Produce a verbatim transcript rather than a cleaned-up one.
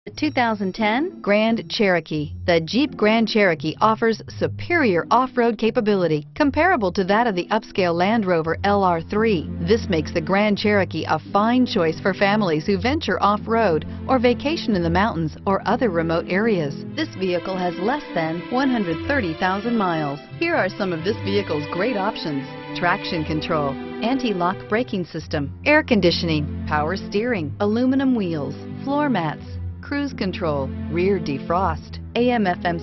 The two thousand ten Grand Cherokee. The Jeep Grand Cherokee offers superior off-road capability comparable to that of the upscale Land Rover L R three. This makes the Grand Cherokee a fine choice for families who venture off-road or vacation in the mountains or other remote areas. This vehicle has less than one hundred thirty thousand miles. Here are some of this vehicle's great options: traction control, anti-lock braking system, air conditioning, power steering, aluminum wheels, floor mats, cruise control, rear defrost, A M F M